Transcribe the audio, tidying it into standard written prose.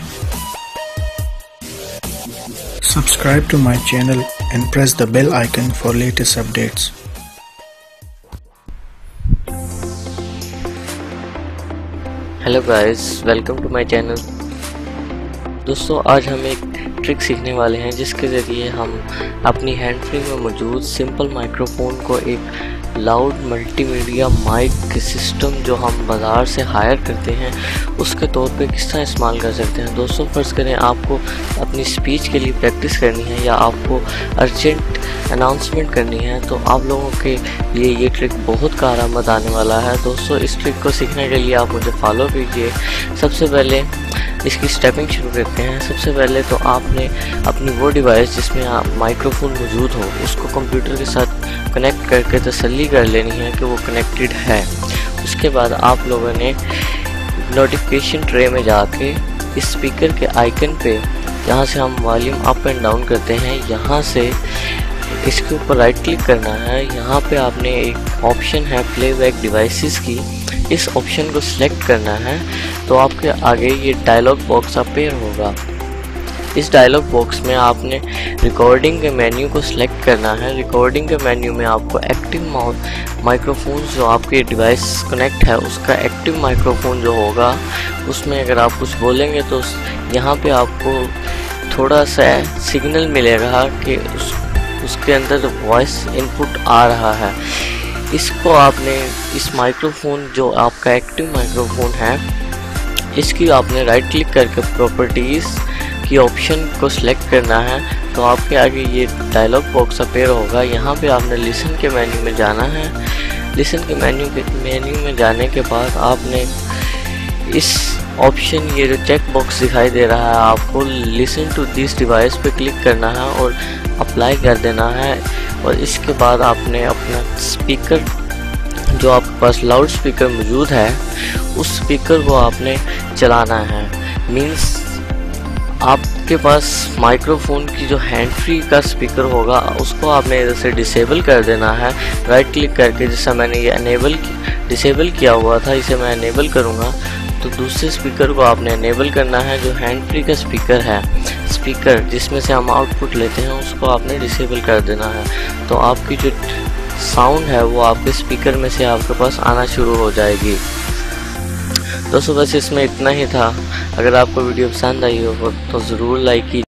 Subscribe to my channel and press the bell icon for latest updates. Hello guys, welcome to my channel. दोस्तों, आज हम एक trick सीखने वाले हैं जिसके ज़रिए हम अपनी हैंड फ्री में मौजूद सिंपल माइक्रोफोन को एक लाउड मल्टीमीडिया माइक सिस्टम जो हम बाज़ार से हायर करते हैं उसके तौर पे किस तरह इस्तेमाल कर सकते हैं। दोस्तों, फ़र्ज़ करें आपको अपनी स्पीच के लिए प्रैक्टिस करनी है या आपको अर्जेंट अनाउंसमेंट करनी है, तो आप लोगों के लिए ये ट्रिक बहुत कारआमद आने वाला है। दोस्तों, इस ट्रिक को सीखने के लिए आप मुझे फॉलो कीजिए। सबसे पहले इसकी स्टेपिंग शुरू करते हैं। सबसे पहले तो आपने अपनी वो डिवाइस जिसमें आप माइक्रोफोन मौजूद हो उसको कंप्यूटर के साथ कनेक्ट करके तसल्ली कर लेनी है कि वो कनेक्टेड है। उसके बाद आप लोगों ने नोटिफिकेशन ट्रे में जाके इस स्पीकर के आइकन पे, यहाँ से हम वॉल्यूम अप एंड डाउन करते हैं, यहाँ से इसके ऊपर राइट क्लिक करना है। यहाँ पे आपने एक ऑप्शन है प्लेबैक डिवाइसेस की, इस ऑप्शन को सिलेक्ट करना है तो आपके आगे ये डायलॉग बॉक्स अपीयर होगा। इस डायलॉग बॉक्स में आपने रिकॉर्डिंग के मेन्यू को सिलेक्ट करना है। रिकॉर्डिंग के मेन्यू में आपको एक्टिव माइक्रोफोन जो आपके डिवाइस कनेक्ट है उसका एक्टिव माइक्रोफोन जो होगा उसमें अगर आप कुछ बोलेंगे तो यहाँ पे आपको थोड़ा सा सिग्नल मिलेगा कि उसके अंदर वॉइस इनपुट आ रहा है। इसको आपने इस माइक्रोफोन जो आपका एक्टिव माइक्रोफोन है इसकी आपने राइट क्लिक करके प्रॉपर्टीज़ की ऑप्शन को सिलेक्ट करना है तो आपके आगे ये डायलॉग बॉक्स अपीयर होगा। यहाँ पे आपने लिसन के मेन्यू में जाना है। लिसन के मेन्यू में जाने के बाद आपने इस ऑप्शन ये जो चेक बॉक्स दिखाई दे रहा है आपको लिसन टू दिस डिवाइस पे क्लिक करना है और अप्लाई कर देना है। और इसके बाद आपने अपना स्पीकर जो आपके पास लाउड स्पीकर मौजूद है उस स्पीकर को आपने चलाना है। मींस आपके पास माइक्रोफोन की जो हैंड फ्री का स्पीकर होगा उसको आपने इधर से डिसेबल कर देना है राइट क्लिक करके। जैसा मैंने ये डिसेबल किया हुआ था, इसे मैं एनेबल करूँगा तो दूसरे स्पीकर को आपने एनेबल करना है। जो हैंड फ्री का स्पीकर है, स्पीकर जिसमें से हम आउटपुट लेते हैं उसको आपने डिसेबल कर देना है तो आपकी जो साउंड है वो आपके स्पीकर में से आपके पास आना शुरू हो जाएगी। दोस्तों, बस इसमें इतना ही था। अगर आपको वीडियो पसंद आई हो तो ज़रूर लाइक कीजिए।